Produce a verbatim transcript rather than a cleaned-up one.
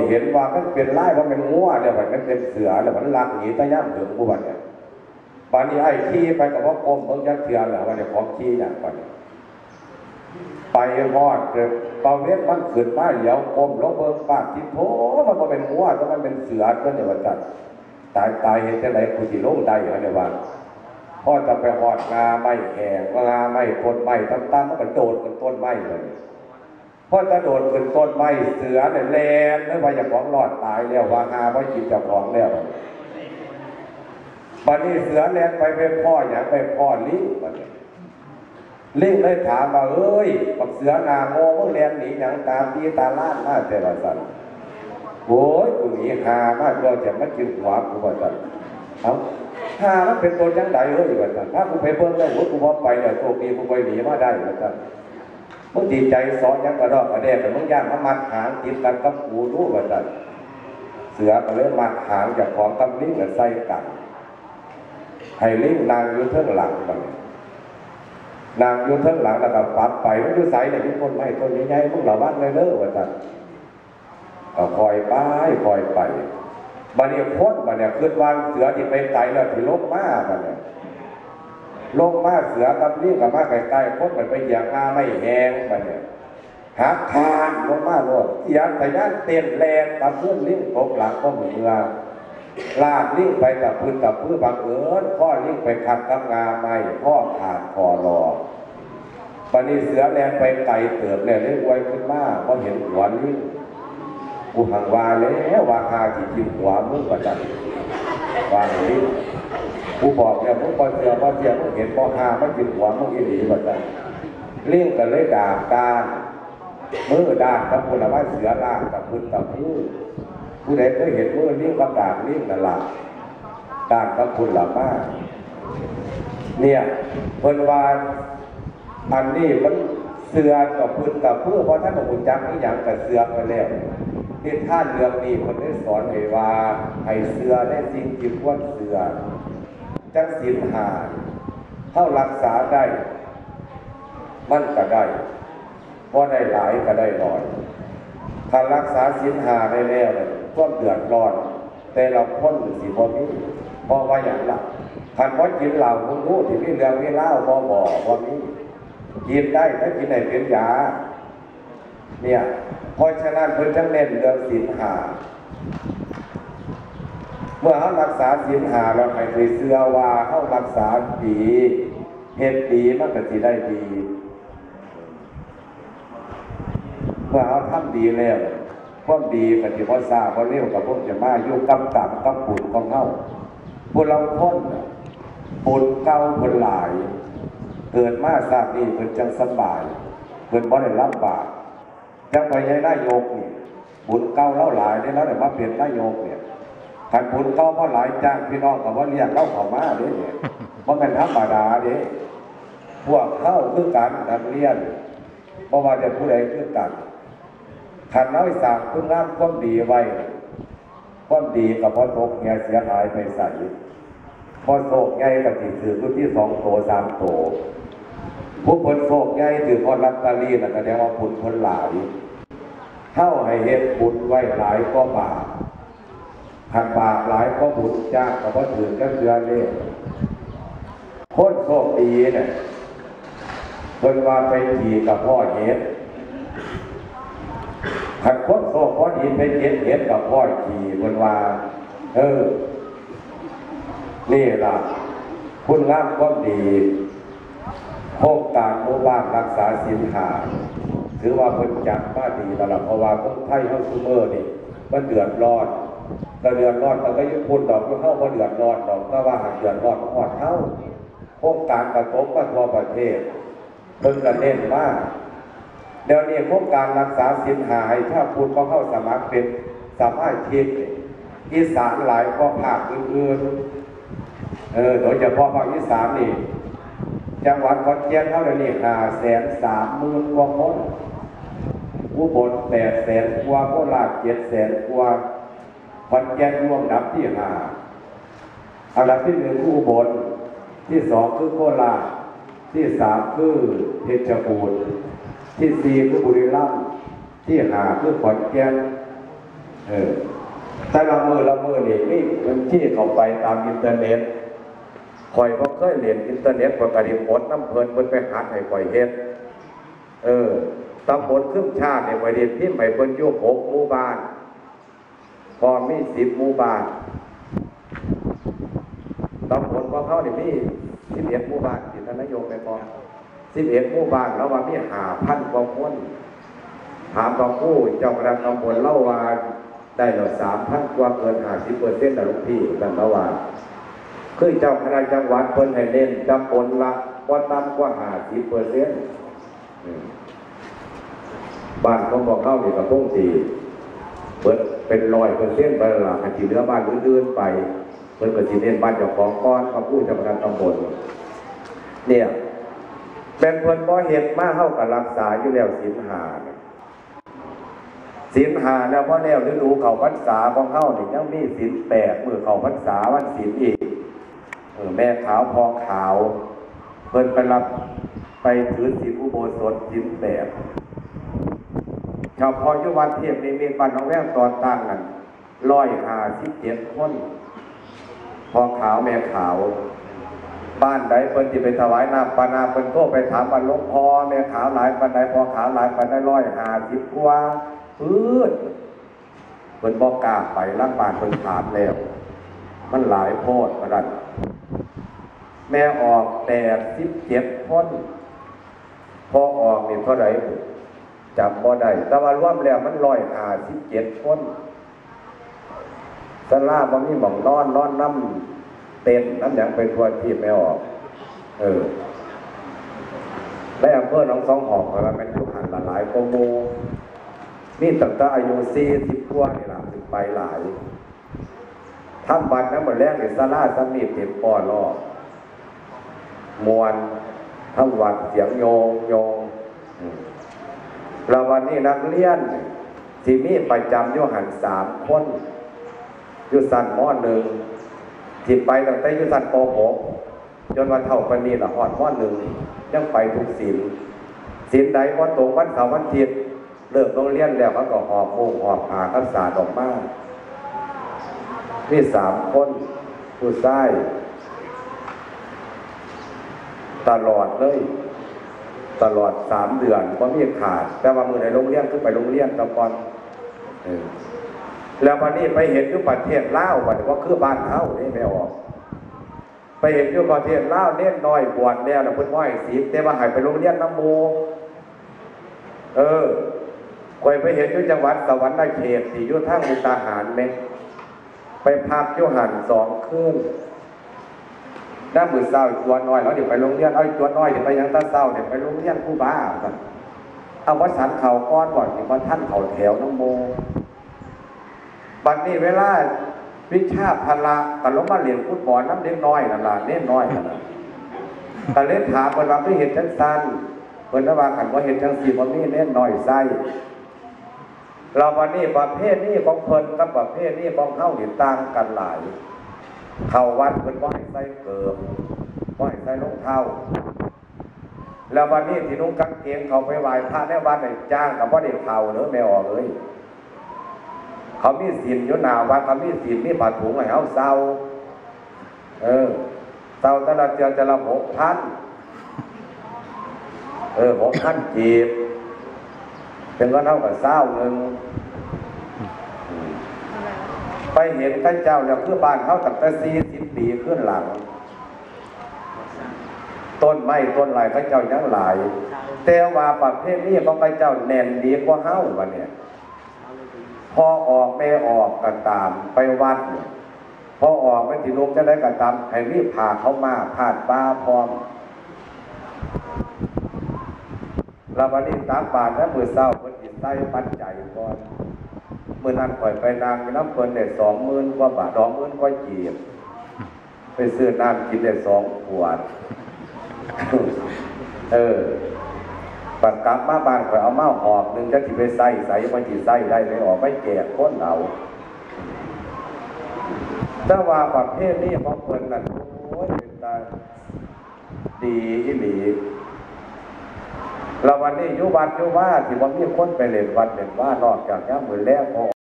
เห็นว่ามันเป็นไล่ว่ามันงัวเนี่ยมันเป็นเสือแล้วมันลักหนีตะย่ำถึงผู้บัดเนี่ยปานนี้ไอ้ขี้ไปกับว่ากรมเพิ่งยักเถื่อนแหละว่าเนี่ยของขี้อย่างปานนี้ไปฮอดเลยตอนนี้มันขึ้นมาเดี๋ยวกรมลงเบิ่งปากที่โถมันก็เป็นงัวแต่มันเป็นเสือก็เนี่ยว่าจัดตายตายเห็นจะไหนกูสิลงได้เหรอเนี่ยว่าพ่อจะไปหอดงาไม้แข็งงาไม้ต้นไม้ตั้งๆมันก็โดดเป็นต้นไม้เลยพ่อจะโดดเป็นต้นไม้เสือเนี่ยแลนไม่ว่าจะของรอดตายแล้วว่าหาว่าจิตจะของแล้วบัดนี้เสือแลนไปไปพ่ออย่างไปพ่อลิงบัดนี้ลิงเลยถามว่าเอ้ยบักเสือนาโง่เมื่อแลนหนีอย่างตามตีตาล้านมาแต่ละสันโอ้ยกูหนีหามากเราจะมากินหัวกูว่าสันเอาหามันเป็นตัวยังไงเฮ้ยว่าสันถ้ากูไปเบิ้งได้หัวกูว่าไปเนี่ยโชคดีกูไปหนีมาได้ว่าสันมึงดีใจสอนยังกระรอกกระแดกแต่มึงย่างมามัดหางติดกันกับกูรู้ว่าสันเสือก็เลยมัดหางจากของกำลิ้งกับไส้กันให้ลิ้งนางอยู่เท่าหลังไปนางอยู่เท่าหลังแล้วก็ปัดไปมันอยู่ใส่เนี่ยทุกคนไม่ต้นใหญ่ๆพวกเราบ้านเลยเด้อว่าสันก็คอยไปคอยไปบัดนี้พ้นบัดเนี่ยขึ้นวางเสือที่ไปไกลแล้วที่ลบมาบัดเนี่ยลงมาเสือกับลิ้งกับมาไกลๆพ้นมันไปเหยียบงาไม่แห้งบัดเนี่ยหักคานลงมาโลดเสียงแต่ย่านเต้นแรงตามเพื่อนลิ้งตกหลังก็เหมือนเงาลากลิ้งไปกับพื้นกับพื้นบางเอิญข้อลิ้งไปขัดกับงาไม่ข้อขาดคอรอบัดนี้เสือแรงไปไกลเติบเนี่ยเลี้ยงไว้ขึ้นมาเพราะเห็นหัวลิ้งกูหังวาแล้ววาคาที่จิ้มหัวมึงกว่าจันวางลิ้งกูบอกเนี่ยมึงพอเสือพอเสือมึงเห็นพอคาไม่จิ้มหัวมึงอีหลีกว่าจันลิ้งก็เลยด่าการมือด่านกับคนละว่าเสือล่างกับพื้นกับพื้นผู้ใดเคยเห็นมือลิ้งกับด่านลิ้งนั่นแหละด่านกับคนละว่าเนี่ยเพิ่นว่าอันนี้มันเสือกับพื้นกับพื้นเพราะท่านบอกคุณจักนี่อย่างกับเสือไปแล้วที่ท่านเรื่องนี้คนได้สอนให้ว่าให้เสือได้สิ่งที่ควรเสือจังศีลหาเท่ารักษาได้มันก็ได้เพราะได้หลายก็ได้น้อยถ้ารักษาศีลหาได้แล้วเนี่ยความเดือดร้อนแต่เราพ้นหรือสิบ่มีเพราะว่าอย่างละท่านว่ากินเหล้าคุณรู้ที่มีเรื่องมีเล่าบ่บ่ว่ามีกินได้ถ้ากินไหนเป็นยาเนี่ยเพราะฉะนั้นเพื่อนจังเน้นเรื่องศีลหาเมื่อเขารักษาศีลหาเราให้ไปเชื่อว่าเขารักษาดีเหตุดีมันก็จะได้ดีเมื่อเขาทำดีแล้วความดีปฏิบัติศาสตร์เขาเรียกกับพวกจะมาอยู่กำกับกับปุ่นของเขาพวกเราพ้นปุ่นเก่าปุ่นหลายเกิดมาทราบนี่เพิ่นจังสบายเพิ่นบ่ได้ลำบากจังไปยังนายกนี่บุญเก่าเล่าหลายได้แล้วแต่มาเปลี่ยนนายกเนี่ยขันบุญเก่าเพราะหลายจ้างพี่น้องกับว่าเรียกเข้าเข้ามาเด้เนี่ยมันเป็นธรรมดาเด้พวกเข้าคือกันนักเรียนเพราะว่าจะผู้ใดคือกันขันน้อยสามคุณงามความดีไว้ความดีกับพอตกเงี้ยเสียหายไปใส่พอโศกใหญ่กับที่ถือรุ่นที่สองโตสามโตผู้ผลโศกใหญ่ถือพอรัตตาลีนะก็เรียกว่าผลผลหลายเท่าให้เห็นบุญไว้หลายก็บาปหักบาปหลายก็บุญจ้างกับว่าถือก็เสือเล่โคตรโศกดีเนี่ยเพิ่นว่าไปขี่กับพ่อเห็ดขัดโคตรโศกพ่อดีไปเห็ดเห็ดกับพ่อขี่เพิ่นว่าเออนี่ล่ะคุณงามความดีโครงการหมู่บ้านรักษาศีลหาถือว่าเพิ่นจัดมาดีแล้วล่ะเพราะว่าคนไทยเฮาซุมื้อนี่มันเดือดร้อนแต่เดือดร้อนแต่ก็ยังพูดดอกเฮาบ่เดือดร้อนดอกแต่ว่าหากเดือดร้อนฮอดเฮาโครงการกระทบกันทั่วประเทศเพิ่นก็เน้นมากเดี๋ยวนี้โครงการรักษาศีลหาให้ถ้าพูดก็เข้าสมัครเป็นสามารถคิดอีสานหลายกว่าภาคอื่นๆเออโดยเฉพาะภาคอีสานนี่จังหวัดขอนแก่นเท่านี้ห้าแสนสามหมื่นกว่าคนอุบลแปดแสนกว่าโคราชเจ็ดแสนกว่าขอนแก่นรวมดับที่ห้าอันดับที่หนึ่งอุบลที่สองคือโคราชที่สามคือเพชรบูรณ์ที่สี่คือบุรีรัมย์ที่ห้าคือขอนแก่นเออแต่ละมือละมือนี่มีพื้นที่เข้าไปตามอินเทอร์เน็ตคอยก็เคยเรียนอินเทอร์เน็ตกว่ากระดิ่งบดน้ำเพลินเพิ่นไปหัดให้คอยเฮ็ดเออตำบลครึ่งชาติเนี่ยคอยเรียนที่ใหม่เพิ่นอยู่หกหมู่บ้านพอมีสิบหมู่บ้านตำบลของเขาเนี่ยมีสิบเอ็ดหมู่บ้านที่ท่านนายกไปบอกสิบเอ็ดหมู่บ้านแล้วว่ามีหาพันกว่าคนถามบางผู้เจ้าคณะตำบลเล่าว่าได้หน่อยสามพันกว่าเกินห้าสิบเปอร์เซ็นต์แต่ลูกพี่กันแล้วว่าคือเจ้าคณะจังหวัดเพิ่นให้เน้นตำบลละว่าต่ำกว่าห้าสิบเปอร์เซ็นต์บ้านของบอกเข้านี่กับพงตีเปิดเป็นร้อยเปอร์เซ็นต์ไปละอาชีพเรือบ้านอื่นๆไปเพิ่นก็สิเน้นบ้านเจ้าของก้อนกับผู้เจ้าคณะตำบลเนี่ยเป็นเพิ่นบ่เฮ็ดมาเฮาก็รักษาอยู่แล้วศีลห้าศีลห้าแล้วพอแล้วฤดูเข้าพรรษาของเฮานี่ยังมีศีลแปดมื้อเข้าพรรษาวันศีลอีกเออแม่ขาวพอขาวเพิ่นไปรับไปถือศีลอุโบสถศีลแปดชาวพออยู่วัดเทพนิมิตรบ้านหนองแวงตอนตั้งนั่นหนึ่งร้อยห้าสิบเจ็ดคนพอขาวแม่ขาวบ้านใดเพิ่นที่ไปถวายน้ำปานาเพิ่นโทรไปถามว่าหลวงพ่อแม่ขาวหลายปานใดพอขาวหลายปานใดร้อยห้าสิบกว่าพื้นเพิ่นบอกกล้าไปล้างบ้านเพิ่นถามแล้วมันหลายโพดกระดันแม่ออกแปดสิบเจ็ดคนพอออกนี่เท่าไหร่จำบ่ได้แต่ว่ารวมแล้วมันร้อยห้าสิบเจ็ดคนสลาบ่มีหม่องนอนนอนน้ำเต็นน้ำหยังไปทั่วที่ไม่ออกเออและอำเภอหนองสองหอกก็มันอยู่หันละหลายโกโมมีตั้งแต่อายุสี่สิบกว่านี่ล่ะถึงไปหลายทำบัตรน้ำมันแรกเนี่ยสลาสมีเต็มปอล่อมวนทั้งวัดเสียงโยงโยงเราวันนี้นักเรียนที่มีประจำอยู่หันสามคนอยู่สั้นมอหนึ่งที่ไปตั้งแต่อยู่สั้นปหกจนวันเท่าปนีละหอดมอหนึ่งยังไปทุกศีลศีลใดพอตรงวันเสาร์วันอาทิตย์เลิกโรงเรียนแล้วเขาก็หอบมุ้งหอบผ้าข้าวสารออกมามีสามคนผู้ชายตลอดเลยตลอดสามเดือนเพราะมีขาดแต่ว่ามือในโรงเรียนคือไปโรงเรียนตะกอนแล้ววันนี้ไปเห็นอยู่ประเทศลาวว่าว่าคือบ้านเฮานี่ไม่ออกไปเห็นอยู่ประเทศลาวเน้นน้อยบวชแล้วนะเพิ่นว่าให้ศีลแต่ว่าให้ไปโรงเรียนน้ำโมเออคอยไปเห็นอยู่จังหวัดสวรรค์เขตที่อยู่ทางมุกดาหารแม่ไปพักอยู่หันสองคืนน้ำมือเศร้าตัวน้อยแล้วเดี๋ยวไปโรงเรียนเอาตัวน้อยเดี๋ยวไปยังตาเศร้าเดี๋ยวไปโรงเรียนผู้บ้าเอาวัดสันเขาก้อนก่อนที่ว่าท่านเขาแถวน้ำโมบัดนี้เวลาวิชาพละกันลงมาเรียนฟุตบอลน้ำเล็กน้อยนั่นล่ะเล่นน้อยนั่นล่ะกันเล่นถามเปิดว่าไม่เห็นจังสันเปิดว่าขันว่าเห็นจังสีมันนี่เล่นน้อยไส้เราวันนี้ประเภทนี้ของเพิ่นกับประเภทนี้ของเข้าเห็นต่างกันหลายเข้าวัดเพิ่นว่าให้ใส่เกิบว่าให้ใส่รองเท้าแล้ววันนี้ที่นุ่งกางเกงเขาไปไหว้พระในวัดในจ้างกับว่าเด็กเข่าเนื้อไม่ออกเลยเขามีศีลอยู่หน้าวัดเขามีศีลมีผ้าถุงให้เขาเศร้าเออเศร้าแต่ละเดือนจะละหกพันเออหกพันจีบเป็นก็เท่ากับเศร้าหนึ่งไปเห็นกันเจ้าแล้วคือบ้านเขาตั้งแต่สี่สิบปีขึ้นหลังต้นไม้ต้นไหลเขาเจ้ายังหลายแต่ว่าประเภทนี้ของเขาเจ้าแน่นดีกว่าเฮ้าวันเนี่ยพอออกไม่ออกกันตามไปวัดเนี่ยพอออกไม่ถิลุกจะได้กันตามให้รีบพาเขามาผ่านป้าพร้อมเราวันนี้ตามบาทและมือเศร้าเพิ่นจิตใส่ปัจจัยก่อนเมื่อนั้นปล่อยไปนางน้ำเพิ่นได้สองหมื่นกว่าบาทสองหมื่นกว่าจีบไปซื้อน้ำกินได้สองขวดเออปัดกลับมาบ้านข่อยเอาเมาหอบหนึ่งจะจิไปใส่ใส่มันจิใส่ได้ไม่ออกไม่แก่คนเอาแต่ว่าประเภทนี้ของเพิ่นนั่นโอ้ยเป็นตาดีอีหลีเราวันนี้อยู่วัดอยู่ว่าที่ว่ามีคนไปเล่นวัดเล่นว่านอกจากนี้มือแรกพอ